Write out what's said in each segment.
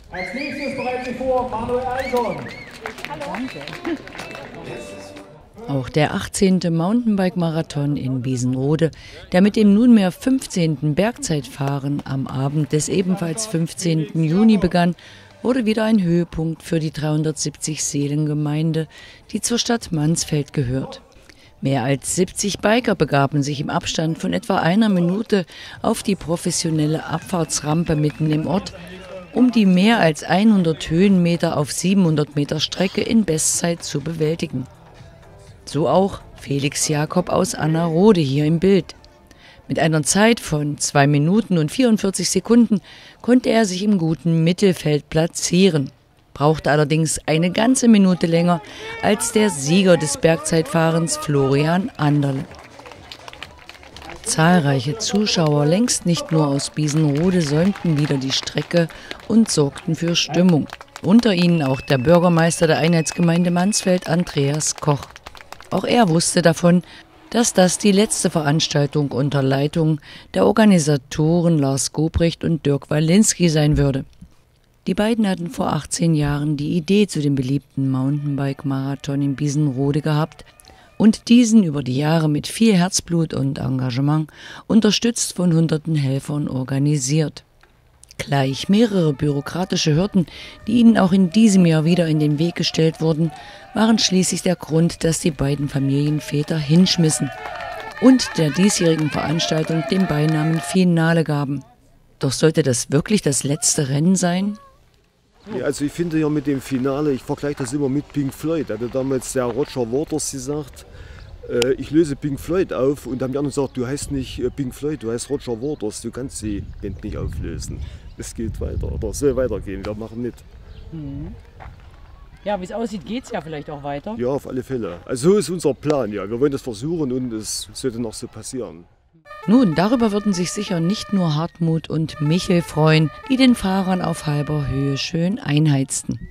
Als nächstes bereitet sich vor Manuel Eison. Auch der 18. Mountainbike-Marathon in Biesenrode, der mit dem nunmehr 15. Bergzeitfahren am Abend des ebenfalls 15. Juni begann, wurde wieder ein Höhepunkt für die 370-Seelen-Gemeinde, die zur Stadt Mansfeld gehört. Mehr als 70 Biker begaben sich im Abstand von etwa einer Minute auf die professionelle Abfahrtsrampe mitten im Ort, um die mehr als 100 Höhenmeter auf 700 Meter Strecke in Bestzeit zu bewältigen. So auch Felix Jakob aus Annerode hier im Bild. Mit einer Zeit von 2 Minuten und 44 Sekunden konnte er sich im guten Mittelfeld platzieren, brauchte allerdings eine ganze Minute länger als der Sieger des Bergzeitfahrens Florian Anderle. Zahlreiche Zuschauer, längst nicht nur aus Biesenrode, säumten wieder die Strecke und sorgten für Stimmung. Unter ihnen auch der Bürgermeister der Einheitsgemeinde Mansfeld, Andreas Koch. Auch er wusste davon, dass das die letzte Veranstaltung unter Leitung der Organisatoren Lars Gobrecht und Dirk Walinski sein würde. Die beiden hatten vor 18 Jahren die Idee zu dem beliebten Mountainbike-Marathon in Biesenrode gehabt und diesen über die Jahre mit viel Herzblut und Engagement, unterstützt von hunderten Helfern, organisiert. Gleich mehrere bürokratische Hürden, die ihnen auch in diesem Jahr wieder in den Weg gestellt wurden, waren schließlich der Grund, dass die beiden Familienväter hinschmissen und der diesjährigen Veranstaltung den Beinamen Finale gaben. Doch sollte das wirklich das letzte Rennen sein? Ja, also ich finde ja mit dem Finale, ich vergleiche das immer mit Pink Floyd. Da hat damals der Roger Waters gesagt, ich löse Pink Floyd auf, und haben die anderen gesagt, du heißt nicht Pink Floyd, du heißt Roger Waters, du kannst die Band nicht auflösen. Es geht weiter, oder soll weitergehen, wir machen mit. Ja, wie es aussieht, geht es ja vielleicht auch weiter. Ja, auf alle Fälle. Also so ist unser Plan, ja. Wir wollen das versuchen und es sollte noch so passieren. Nun, darüber würden sich sicher nicht nur Hartmut und Michel freuen, die den Fahrern auf halber Höhe schön einheizten.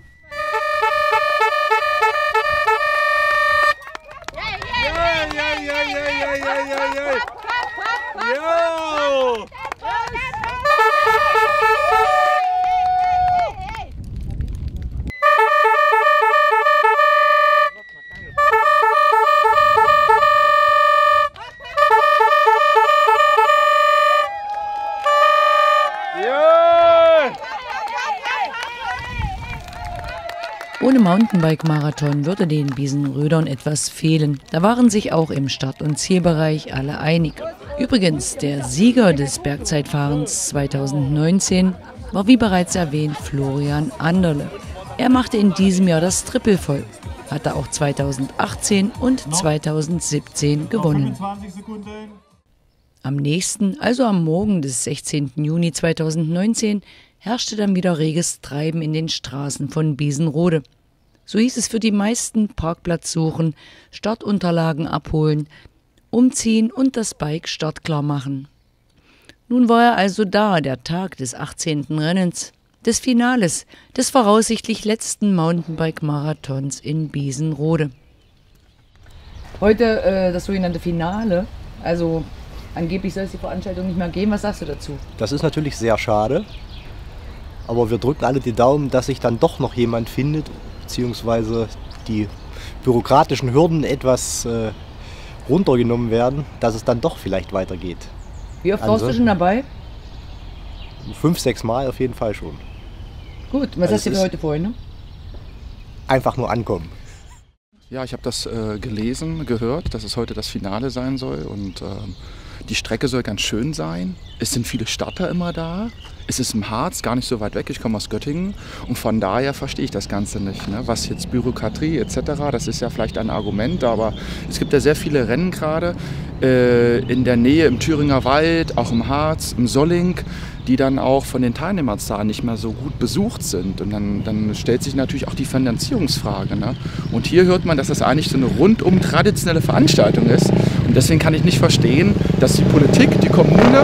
Ohne Mountainbike-Marathon würde den Biesenrödern etwas fehlen. Da waren sich auch im Start- und Zielbereich alle einig. Übrigens, der Sieger des Bergzeitfahrens 2019 war wie bereits erwähnt Florian Anderle. Er machte in diesem Jahr das Triple voll, hatte auch 2018 und 2017 gewonnen. Am nächsten, also am Morgen des 16. Juni 2019, herrschte dann wieder reges Treiben in den Straßen von Biesenrode. So hieß es für die meisten: Parkplatz suchen, Startunterlagen abholen, umziehen und das Bike startklar machen. Nun war er also da, der Tag des 18. Rennens, des Finales, des voraussichtlich letzten Mountainbike-Marathons in Biesenrode. Heute das sogenannte Finale, also angeblich soll es die Veranstaltung nicht mehr geben. Was sagst du dazu? Das ist natürlich sehr schade, aber wir drücken alle die Daumen, dass sich dann doch noch jemand findet, beziehungsweise die bürokratischen Hürden etwas runtergenommen werden, dass es dann doch vielleicht weitergeht. Wie oft warst du schon dabei? 5, 6 Mal auf jeden Fall schon. Gut, was hast du für heute vor, ne? Einfach nur ankommen. Ja, ich habe das gelesen, gehört, dass es heute das Finale sein soll, und die Strecke soll ganz schön sein. Es sind viele Starter immer da. Es ist im Harz, gar nicht so weit weg. Ich komme aus Göttingen und von daher verstehe ich das Ganze nicht. Ne? Was jetzt Bürokratie etc., das ist ja vielleicht ein Argument, aber es gibt ja sehr viele Rennen gerade in der Nähe, im Thüringer Wald, auch im Harz, im Solling, die dann auch von den Teilnehmerzahlen nicht mehr so gut besucht sind. Und dann stellt sich natürlich auch die Finanzierungsfrage. Ne? Und hier hört man, dass das eigentlich so eine rundum traditionelle Veranstaltung ist. Und deswegen kann ich nicht verstehen, dass die Politik, die Kommune,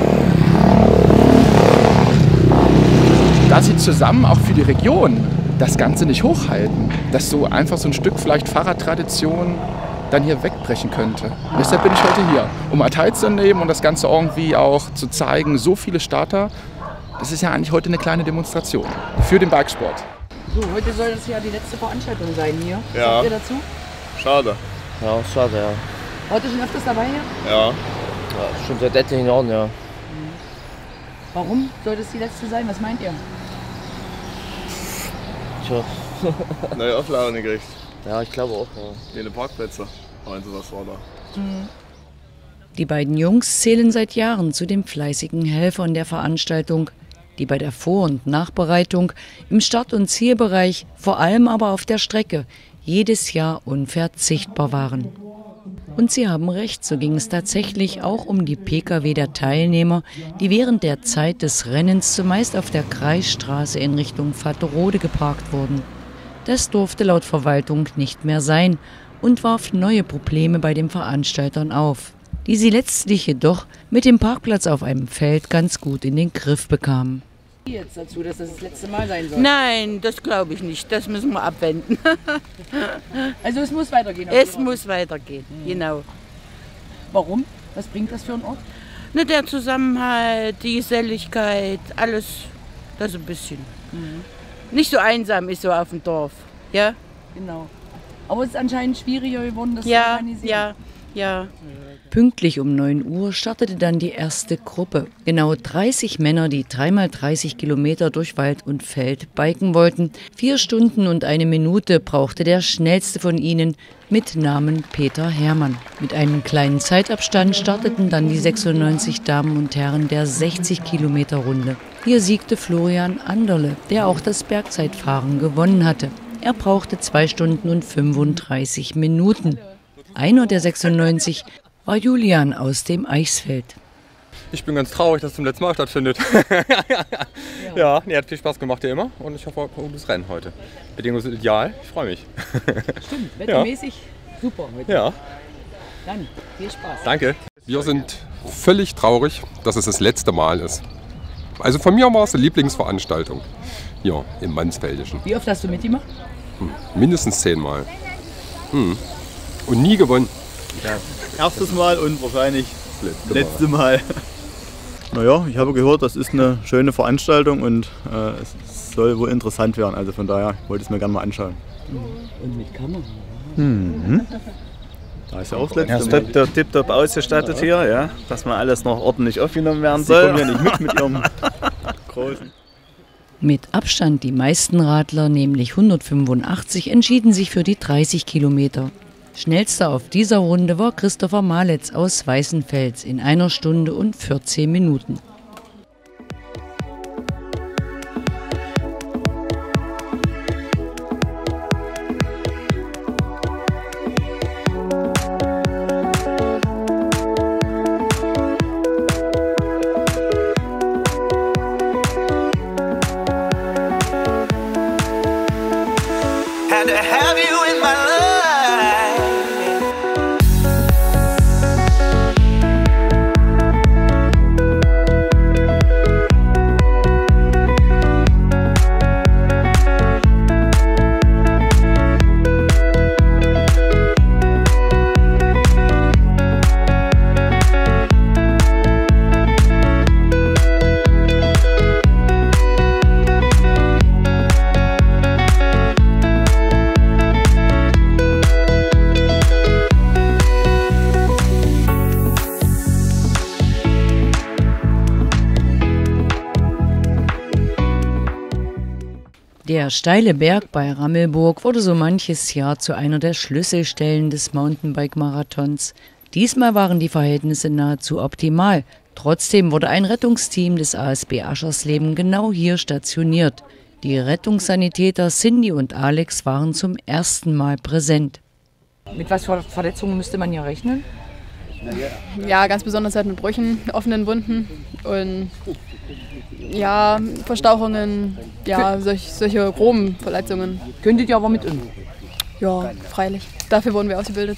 dass sie zusammen auch für die Region das Ganze nicht hochhalten. Dass so einfach so ein Stück vielleicht Fahrradtradition dann hier wegbrechen könnte. Und deshalb bin ich heute hier, um teilzunehmen und das Ganze irgendwie auch zu zeigen. So viele Starter, es ist ja eigentlich heute eine kleine Demonstration für den Bikesport. So, heute soll das ja die letzte Veranstaltung sein hier. Was Ja. sagt ihr dazu? Schade. Ja, schade, ja. Wart ihr schon öfters dabei hier? Ja. Ja, schon seit etlichen Jahren, ja. Warum soll das die letzte sein? Was meint ihr? Tja, Neue Auflagen gekriegt. ja, ich glaube auch, ja. Viele Parkplätze. Meinen Sie, was war da? Die beiden Jungs zählen seit Jahren zu den fleißigen Helfern der Veranstaltung, die bei der Vor- und Nachbereitung, im Start- und Zielbereich, vor allem aber auf der Strecke, jedes Jahr unverzichtbar waren. Und sie haben recht, so ging es tatsächlich auch um die Pkw der Teilnehmer, die während der Zeit des Rennens zumeist auf der Kreisstraße in Richtung Vaterode geparkt wurden. Das durfte laut Verwaltung nicht mehr sein und warf neue Probleme bei den Veranstaltern auf, die sie letztlich jedoch mit dem Parkplatz auf einem Feld ganz gut in den Griff bekamen. Jetzt dazu, dass das letzte Mal sein soll. Nein, das glaube ich nicht. Das müssen wir abwenden. Also es muss weitergehen. Es muss weitergehen, genau. Warum? Was bringt das für einen Ort? Ne, der Zusammenhalt, die Geselligkeit, alles das ein bisschen. Nicht so einsam ist so auf dem Dorf. Ja, Genau. Aber es ist anscheinend schwieriger geworden, das zu ja, organisieren. ja, ja. Pünktlich um 9 Uhr startete dann die erste Gruppe. Genau 30 Männer, die 3x30 Kilometer durch Wald und Feld biken wollten. 4 Stunden und 1 Minute brauchte der schnellste von ihnen mit Namen Peter Hermann. Mit einem kleinen Zeitabstand starteten dann die 96 Damen und Herren der 60 Kilometer Runde. Hier siegte Florian Anderle, der auch das Bergzeitfahren gewonnen hatte. Er brauchte 2 Stunden und 35 Minuten. Einer der 96 war Julian aus dem Eichsfeld. Ich bin ganz traurig, dass es zum letzten Mal stattfindet. Ja, nee, hat viel Spaß gemacht hier immer und ich hoffe auf ein gutes Rennen heute. Bedingungen sind ideal, ich freue mich. Stimmt, wettermäßig super heute. Ja, Dann viel Spaß. danke. Wir sind völlig traurig, dass es das letzte Mal ist. Also von mir war es eine Lieblingsveranstaltung hier im Mansfeldischen. Wie oft hast du mitgemacht? Mindestens 10 Mal. Und nie gewonnen. Erstes Mal und wahrscheinlich letzte Mal. Naja, ich habe gehört, das ist eine schöne Veranstaltung und es soll wohl interessant werden. Also von daher wollte ich es mir gerne mal anschauen. Und mit Kamera. Da ist ja auch das letzte Ja, es Mal. ist der tipptopp ausgestattet hier, ja, dass mal alles noch ordentlich aufgenommen werden Sie kommen ja soll. nicht mit ihrem großen. Mit Abstand die meisten Radler, nämlich 185, entschieden sich für die 30 Kilometer. Schnellster auf dieser Runde war Christopher Maletz aus Weißenfels in 1 Stunde und 14 Minuten. Had to have you in my life. Der steile Berg bei Rammelburg wurde so manches Jahr zu einer der Schlüsselstellen des Mountainbike-Marathons. Diesmal waren die Verhältnisse nahezu optimal. Trotzdem wurde ein Rettungsteam des ASB Aschersleben genau hier stationiert. Die Rettungssanitäter Cindy und Alex waren zum ersten Mal präsent. Mit was für Verletzungen müsste man hier rechnen? Ja, ganz besonders halt mit Brüchen, offenen Wunden und ja, Verstauchungen, ja, solche groben Verletzungen. Könntet ihr aber mit uns? Ja, freilich. Dafür wurden wir ausgebildet.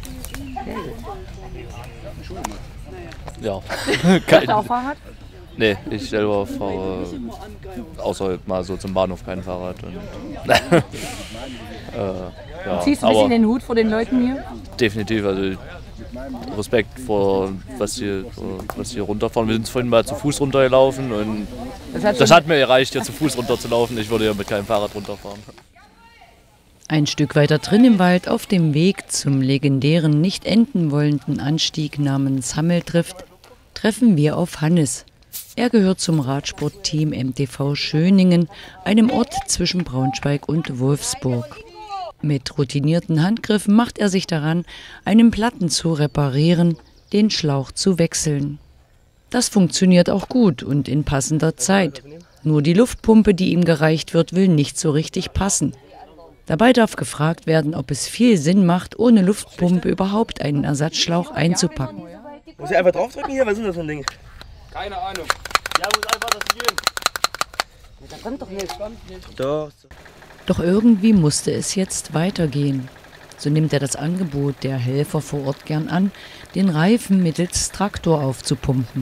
Ja. Hast du auch Fahrrad? Nee, ich selber fahre außer mal so zum Bahnhof kein Fahrrad. Und Ziehst du ein bisschen den Hut vor den Leuten hier? Definitiv, also Respekt vor, was hier runterfahren. Wir sind vorhin mal zu Fuß runtergelaufen und das hat mir gereicht, hier zu Fuß runterzulaufen. Ich würde ja mit keinem Fahrrad runterfahren. Ein Stück weiter drin im Wald, auf dem Weg zum legendären, nicht enden wollenden Anstieg namens Hammeltrift, treffen wir auf Hannes. Er gehört zum Radsportteam MTV Schöningen, einem Ort zwischen Braunschweig und Wolfsburg. Mit routinierten Handgriffen macht er sich daran, einen Platten zu reparieren, den Schlauch zu wechseln. Das funktioniert auch gut und in passender Zeit. Nur die Luftpumpe, die ihm gereicht wird, will nicht so richtig passen. Dabei darf gefragt werden, ob es viel Sinn macht, ohne Luftpumpe überhaupt einen Ersatzschlauch einzupacken. Muss ich einfach draufdrücken hier? Was ist das für ein Ding? Keine Ahnung. Ja, muss einfach das gehen. Da kommt doch nichts. Doch. Doch irgendwie musste es jetzt weitergehen. So nimmt er das Angebot der Helfer vor Ort gern an, den Reifen mittels Traktor aufzupumpen.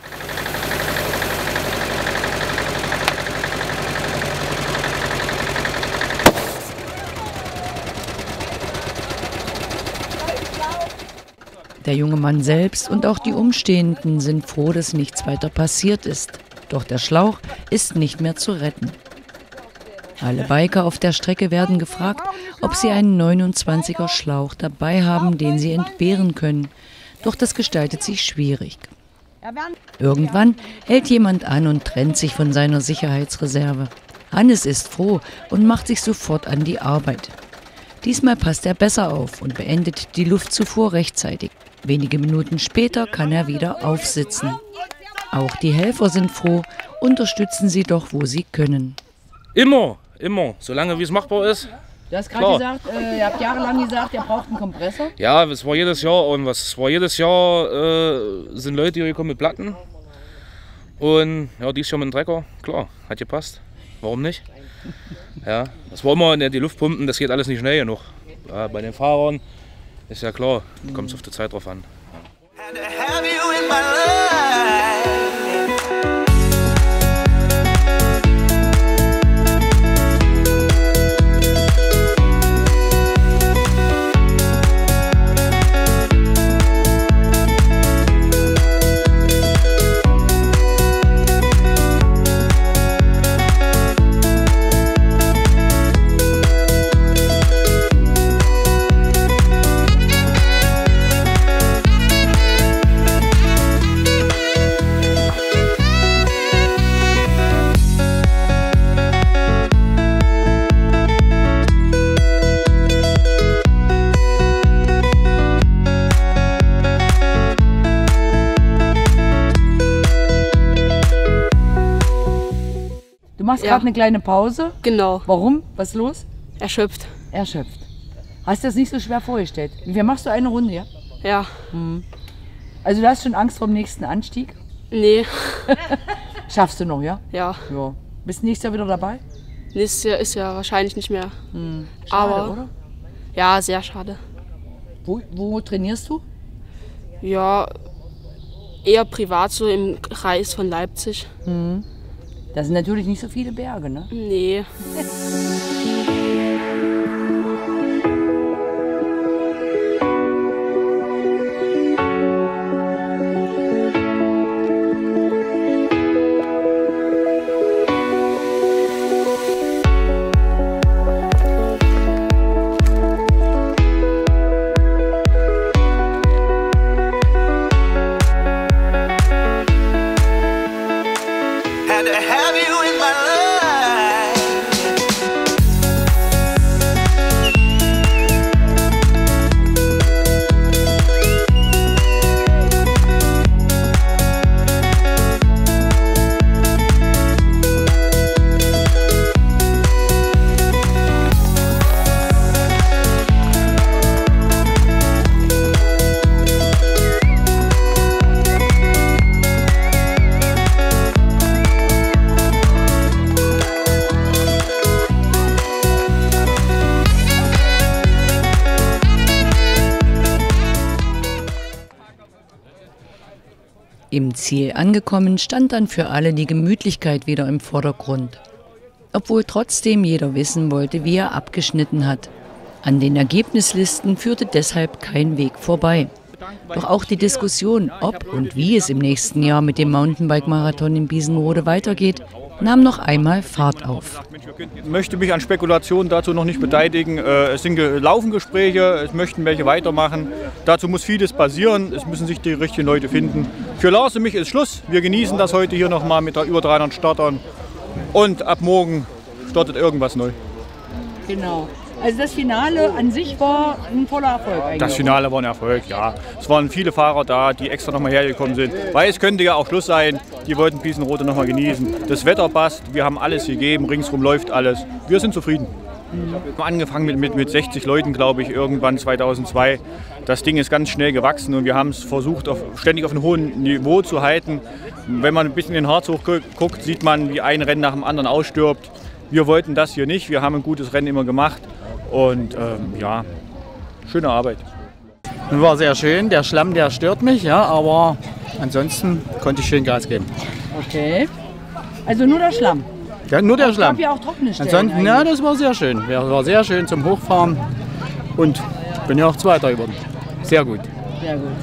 Der junge Mann selbst und auch die Umstehenden sind froh, dass nichts weiter passiert ist. Doch der Schlauch ist nicht mehr zu retten. Alle Biker auf der Strecke werden gefragt, ob sie einen 29er Schlauch dabei haben, den sie entbehren können. Doch das gestaltet sich schwierig. Irgendwann hält jemand an und trennt sich von seiner Sicherheitsreserve. Hannes ist froh und macht sich sofort an die Arbeit. Diesmal passt er besser auf und beendet die Luftzufuhr rechtzeitig. Wenige Minuten später kann er wieder aufsitzen. Auch die Helfer sind froh, unterstützen sie doch, wo sie können. Immer, solange wie es machbar ist. Du hast gerade gesagt, ihr habt jahrelang gesagt, ihr braucht einen Kompressor. Ja, es war jedes Jahr irgendwas. Es war jedes Jahr, sind Leute hier gekommen mit Platten. Und ja, dieses Jahr mit dem Trecker, klar, hat gepasst. Warum nicht? Ja, das war immer die Luftpumpen, das geht alles nicht schnell genug. Ja, bei den Fahrern ist ja klar, kommt es auf die Zeit drauf an. Du machst gerade eine kleine Pause. Genau. Warum? Was ist los? Erschöpft. Erschöpft. Hast du das nicht so schwer vorgestellt? Wie viel machst du eine Runde, ja? Ja. Also du hast schon Angst vor dem nächsten Anstieg? Nee. Schaffst du noch, ja? Ja. Bist du nächstes Jahr wieder dabei? Nächstes Jahr ist ja wahrscheinlich nicht mehr. Schade, Aber, oder? Ja, sehr schade. Wo trainierst du? Ja, eher privat, so im Kreis von Leipzig. Das sind natürlich nicht so viele Berge, ne? Nee. Im Ziel angekommen, stand dann für alle die Gemütlichkeit wieder im Vordergrund. Obwohl trotzdem jeder wissen wollte, wie er abgeschnitten hat. An den Ergebnislisten führte deshalb kein Weg vorbei. Doch auch die Diskussion, ob und wie es im nächsten Jahr mit dem Mountainbike-Marathon in Biesenrode weitergeht, nahm noch einmal Fahrt auf. Ich möchte mich an Spekulationen dazu noch nicht beteiligen. Es laufen Gespräche, es möchten welche weitermachen. Dazu muss vieles passieren, es müssen sich die richtigen Leute finden. Für Lars und mich ist Schluss. Wir genießen das heute hier nochmal mit über 300 Startern. Und ab morgen startet irgendwas neu. Genau. Also das Finale an sich war ein voller Erfolg eigentlich. Das Finale war ein Erfolg, ja. Es waren viele Fahrer da, die extra nochmal hergekommen sind. Weil es könnte ja auch Schluss sein, die wollten Biesenrode nochmal genießen. Das Wetter passt, wir haben alles gegeben, ringsrum läuft alles. Wir sind zufrieden. Wir haben angefangen mit 60 Leuten, glaube ich, irgendwann 2002. Das Ding ist ganz schnell gewachsen und wir haben es versucht, ständig auf einem hohen Niveau zu halten. Wenn man ein bisschen in den Harz hochguckt, sieht man, wie ein Rennen nach dem anderen ausstirbt. Wir wollten das hier nicht, wir haben ein gutes Rennen immer gemacht. Und ja, schöne Arbeit. War sehr schön, der Schlamm, der stört mich, ja, aber ansonsten konnte ich schön Gas geben. Okay. Also nur der Schlamm? Ja, nur der Schlamm. Es gab ja auch trockene Stellen. Ansonsten, ja, das war sehr schön. Das war sehr schön zum Hochfahren und bin ja auch Zweiter geworden. Sehr gut. Sehr gut.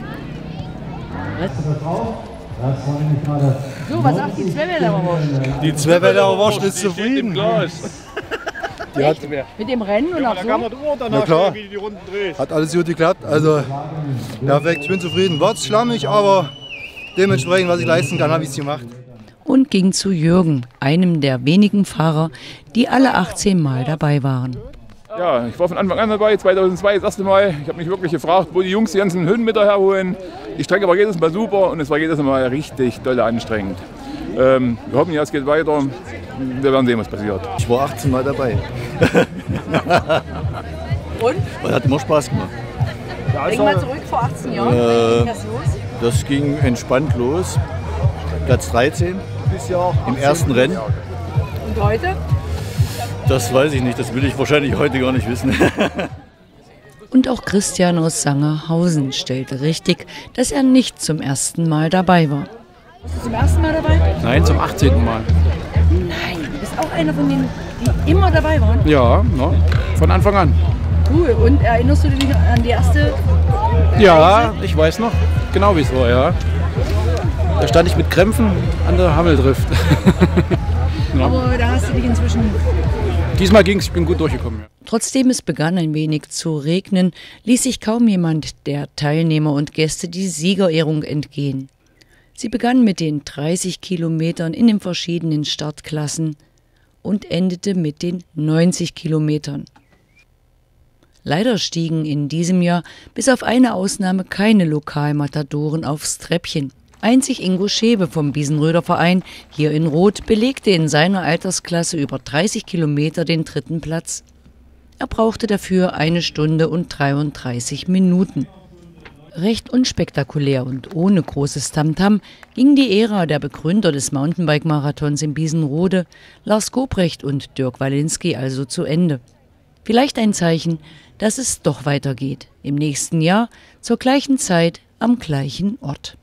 So, was sagt die Zweiwälder Wurst? Die Zweiwälder Wurst ist zufrieden. Die hat mit dem Rennen und auch so? Na klar, hat alles gut geklappt. Also perfekt, ich bin zufrieden. War schlammig, aber dementsprechend, was ich leisten kann, habe ich es gemacht. Und ging zu Jürgen, einem der wenigen Fahrer, die alle 18 Mal dabei waren. Ja, ich war von Anfang an dabei, 2002 das erste Mal. Ich habe mich wirklich gefragt, wo die Jungs die ganzen Höhenmeter herholen. Die Strecke war jedes Mal super und es war jedes Mal richtig doll anstrengend. Wir hoffen, ja, es geht weiter. Wir werden sehen, was passiert. Ich war 18 Mal dabei. Und? Das hat immer Spaß gemacht. Denk mal zurück vor 18 Jahren. Wie ging das los? Das ging entspannt los. Platz 13 im ersten Rennen. Und heute? Das weiß ich nicht, das will ich wahrscheinlich heute gar nicht wissen. Und auch Christian aus Sangerhausen stellte richtig, dass er nicht zum ersten Mal dabei war. Bist du zum ersten Mal dabei? Nein, zum 18. Mal. Nein, du bist auch einer von denen, die immer dabei waren? Ja, no, von Anfang an. Cool, und erinnerst du dich an die erste? Ja, ich weiß noch genau, wie es war, ja. Da stand ich mit Krämpfen an der Hammeldrift. Ja. Aber da hast du dich inzwischen... Diesmal ging es, ich bin gut durchgekommen. Ja. Trotzdem es begann ein wenig zu regnen, ließ sich kaum jemand der Teilnehmer und Gäste die Siegerehrung entgehen. Sie begann mit den 30 Kilometern in den verschiedenen Startklassen und endete mit den 90 Kilometern. Leider stiegen in diesem Jahr bis auf eine Ausnahme keine Lokalmatadoren aufs Treppchen. Einzig Ingo Schäbe vom Biesenröder Verein hier in Roth belegte in seiner Altersklasse über 30 Kilometer den 3. Platz. Er brauchte dafür 1 Stunde und 33 Minuten. Recht unspektakulär und ohne großes Tamtam ging die Ära der Begründer des Mountainbike-Marathons in Biesenrode, Lars Gobrecht und Dirk Walinski, also zu Ende. Vielleicht ein Zeichen, dass es doch weitergeht. Im nächsten Jahr, zur gleichen Zeit, am gleichen Ort.